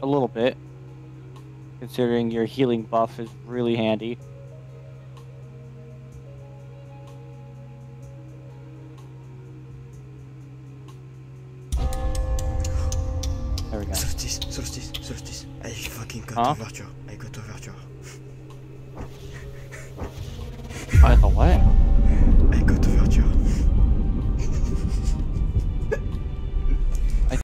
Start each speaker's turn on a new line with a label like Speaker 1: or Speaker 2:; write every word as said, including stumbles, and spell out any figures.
Speaker 1: A little bit, considering your healing buff is really handy. There we go.
Speaker 2: Solstice, solstice, solstice. I fucking got
Speaker 1: Huh?
Speaker 2: overture. I got overture.